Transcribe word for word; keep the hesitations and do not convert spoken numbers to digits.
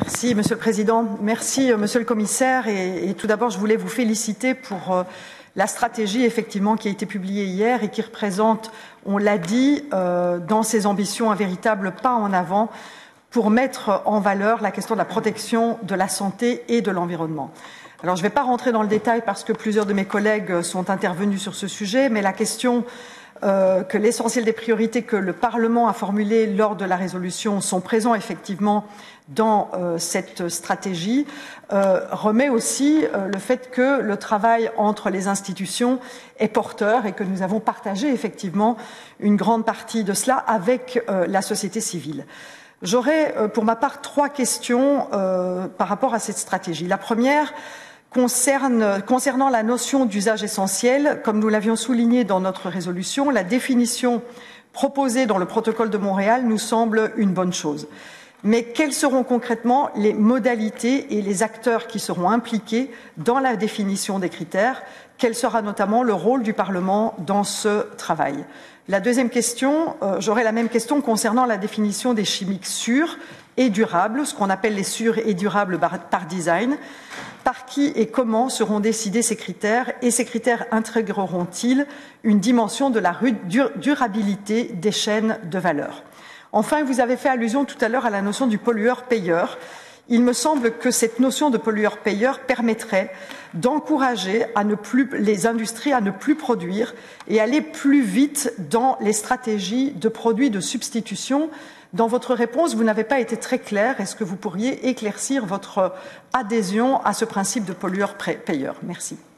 Merci, Monsieur le Président. Merci, Monsieur le Commissaire. Et, et tout d'abord, je voulais vous féliciter pour euh, la stratégie, effectivement, qui a été publiée hier et qui représente, on l'a dit, euh, dans ses ambitions, un véritable pas en avant pour mettre en valeur la question de la protection de la santé et de l'environnement. Alors, je ne vais pas rentrer dans le détail parce que plusieurs de mes collègues sont intervenus sur ce sujet, mais la question euh, que l'essentiel des priorités que le Parlement a formulées lors de la résolution sont présents effectivement dans euh, cette stratégie euh, remet aussi euh, le fait que le travail entre les institutions est porteur et que nous avons partagé effectivement une grande partie de cela avec euh, la société civile. J'aurais euh, pour ma part trois questions euh, par rapport à cette stratégie. La première concerne, concernant la notion d'usage essentiel. Comme nous l'avions souligné dans notre résolution, la définition proposée dans le protocole de Montréal nous semble une bonne chose. Mais quelles seront concrètement les modalités et les acteurs qui seront impliqués dans la définition des critères? Quel sera notamment le rôle du Parlement dans ce travail? La deuxième question, euh, j'aurai la même question concernant la définition des chimiques sûrs et durables, ce qu'on appelle les sûrs et durables par, par design. Par qui et comment seront décidés ces critères et ces critères intégreront-ils une dimension de la durabilité des chaînes de valeur? Enfin, vous avez fait allusion tout à l'heure à la notion du pollueur-payeur. Il me semble que cette notion de pollueur-payeur permettrait d'encourager à ne plus, les industries à ne plus produire et aller plus vite dans les stratégies de produits de substitution. Dans votre réponse, vous n'avez pas été très clair. Est-ce que vous pourriez éclaircir votre adhésion à ce principe de pollueur-payeur? Merci.